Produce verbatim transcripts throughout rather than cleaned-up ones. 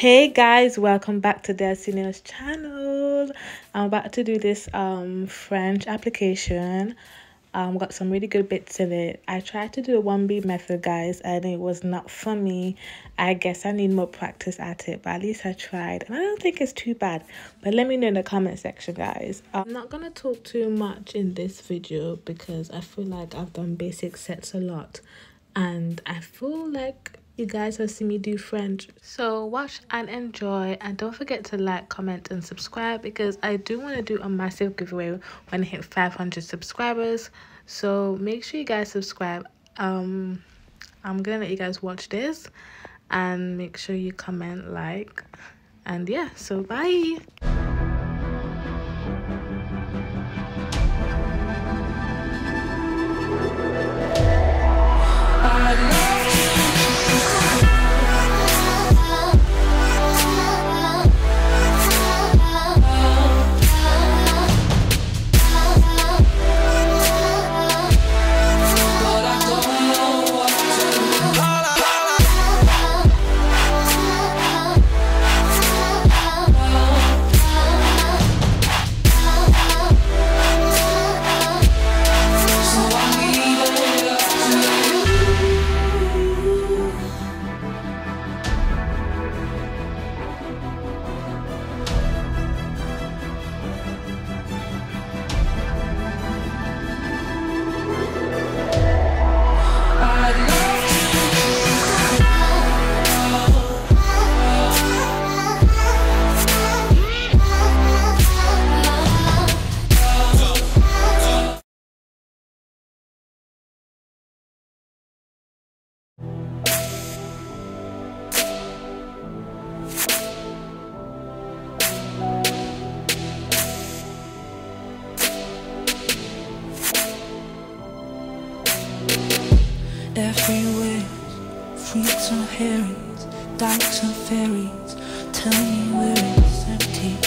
Hey guys, welcome back to Destina's channel. I'm about to do this um French application. Um got some really good bits in it. I tried to do a one B method, guys, and it was not for me. I guess I need more practice at it, but at least I tried, and I don't think it's too bad. But let me know in the comment section, guys. I'm not gonna talk too much in this video because I feel like I've done basic sets a lot, and I feel like you guys will see me do French. So watch and enjoy, and don't forget to like, comment and subscribe because I do want to do a massive giveaway when I hit five hundred subscribers. So make sure you guys subscribe. um I'm gonna let you guys watch this and make sure you comment, like, and yeah, so bye. Everywhere, freaks and herrings, dykes and fairies, tell me where it's empty.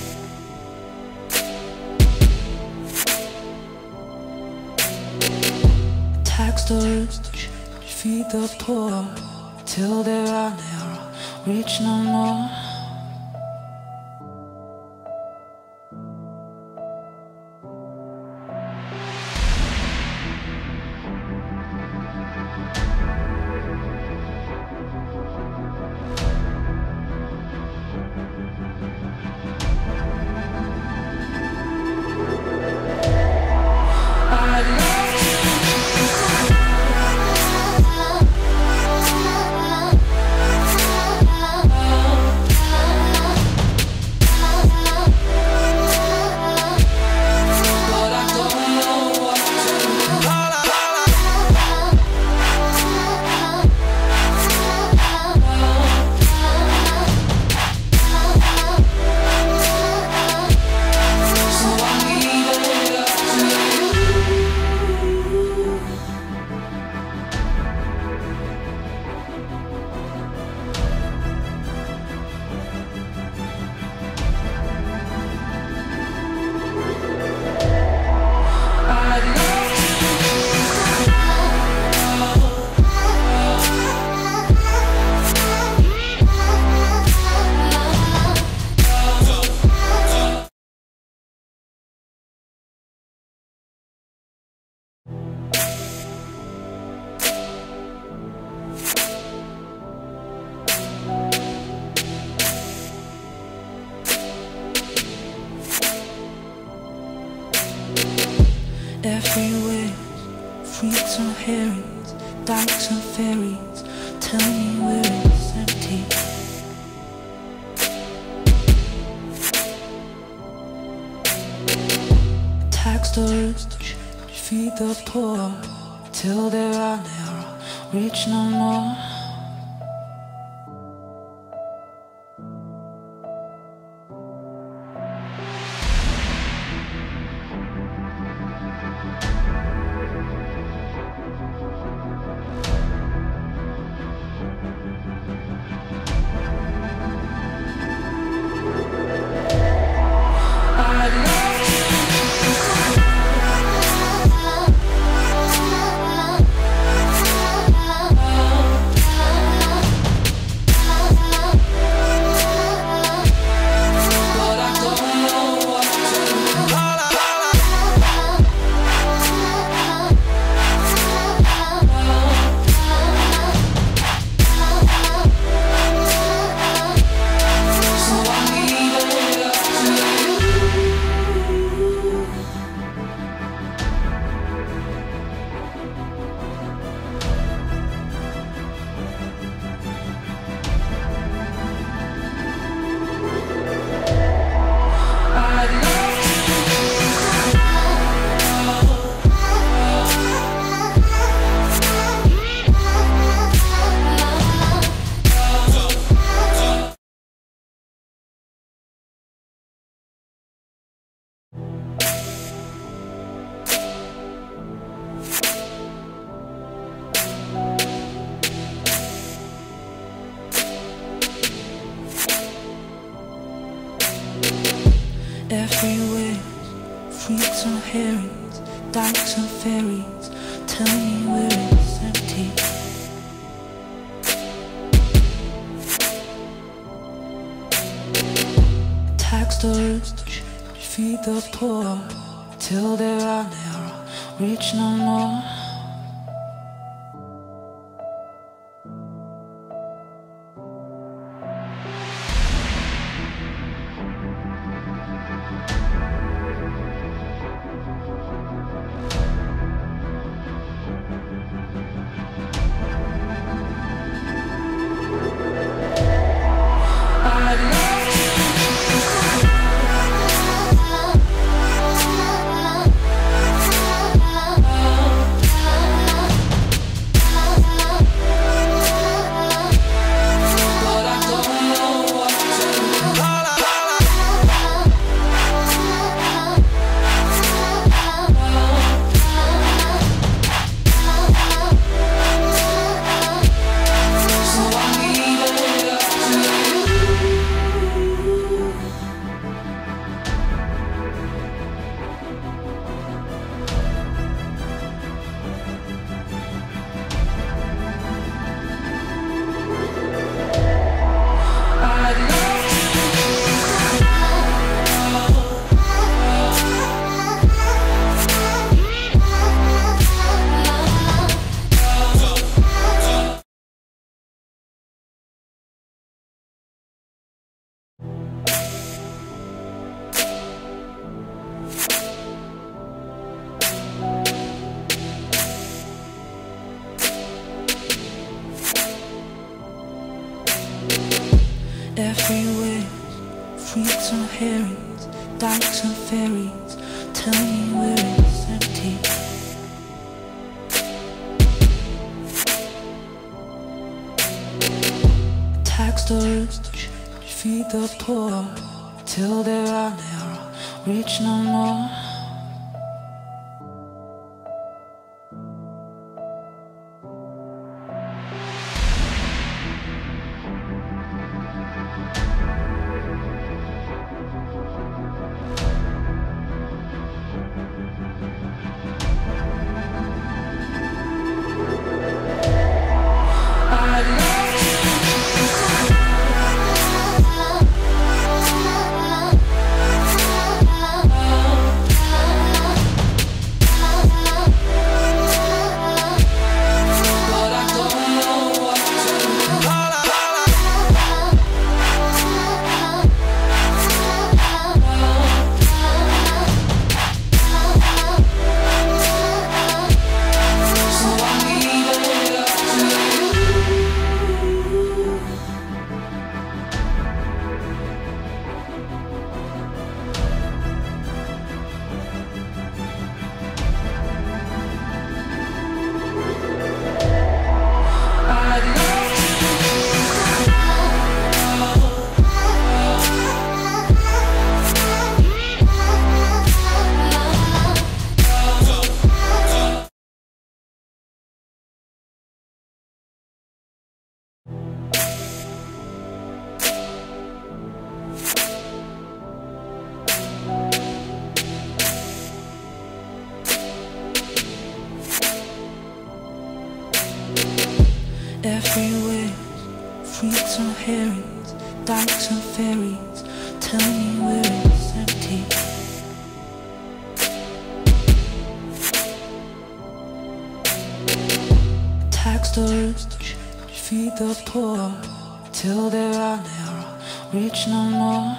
Tax the rich, feed the poor, till there are never rich no more. Everywhere, freaks and herrings, dykes and fairies, tell me where it's empty. Tax the rich, feed the poor, till there are never rich no more. everywhere. Freaks and herrings, dykes and ferries. Tell me where it's empty. Tax the rich, feed the poor, till there are never rich no more. Everywhere, freaks and herrings, dykes and ferries. Tell me where it's empty. Tax the rich, feed the poor, till there are never rich no more. Everywhere, freaks and herrings, dykes and ferries. Tell me where it's empty. Tax the rich, feed the poor, till there are never rich no more.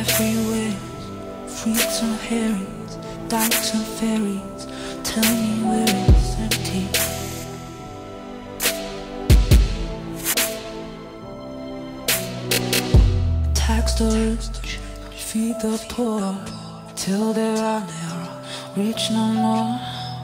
everywhere. Freaks and herrings, dykes and ferries, tell me where it's empty. Tax the rich, feed the poor, till there are no rich no more.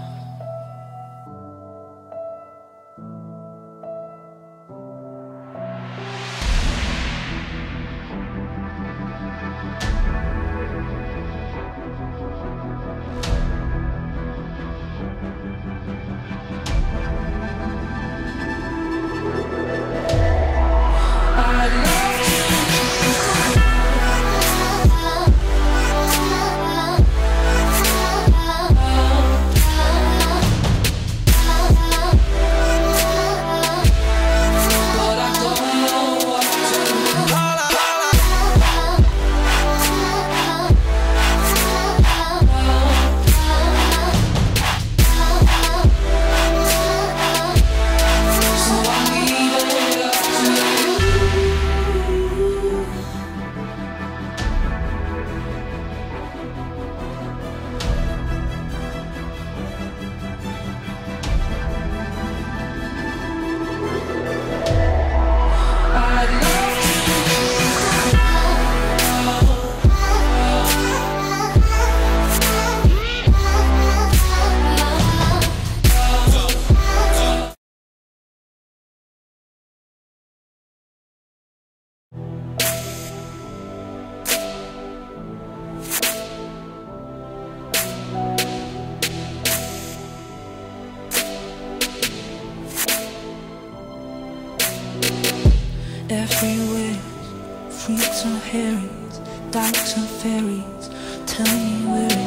Everywhere, freaks and herrings, dykes and ferries, tell me where